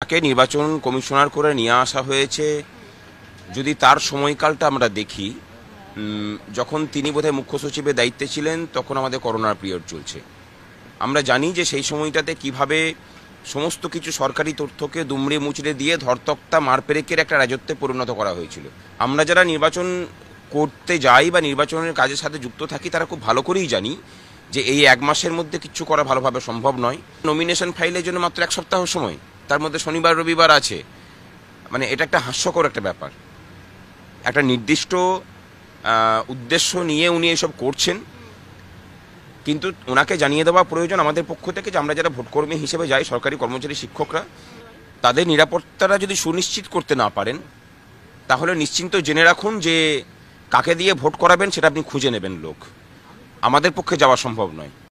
তাকে নির্বাচন কমিশনার করে নিয়ে আসা হয়েছে। যদি তার সময়কালটা আমরা দেখি, যখন তিনি বোধহয় মুখ্য সচিবের দায়িত্বে ছিলেন তখন আমাদের করোনার পিরিয়ড চলছে। আমরা জানি যে সেই সময়টাতে কিভাবে সমস্ত কিছু সরকারি তথ্যকে দুমড়ে মুচড়ে দিয়ে ধরতক্তা মারপেরেকের একটা রাজত্বে পরিণত করা হয়েছিল। আমরা যারা নির্বাচন করতে যাই বা নির্বাচনের কাজের সাথে যুক্ত থাকি তারা খুব ভালো করেই জানি যে এই 1 মাসের মধ্যে কিছু করা ভালোভাবে সম্ভব নয়। নমিনেশন ফাইলের জন্য মাত্র 1 সপ্তাহ সময়, তার মধ্যে শনিবার রবিবার আছে। মানে এটা একটা হাস্যকর একটা ব্যাপার। একটা নির্দিষ্ট উদ্দেশ্য নিয়ে উনি এসব করছেন, কিন্তু ওনাকে জানিয়ে দেওয়া প্রয়োজন আমাদের পক্ষ থেকে যে আমরা যারা ভোটকর্মী হিসেবে যাই, সরকারি কর্মচারী শিক্ষকরা, তাদের নিরাপত্তাটা যদি সুনিশ্চিত করতে না পারেন তাহলে নিশ্চিন্ত জেনে রাখুন যে কাকে দিয়ে ভোট করাবেন সেটা আপনি খুঁজে নেবেন লোক। আমাদের পক্ষে যাওয়া সম্ভব নয়।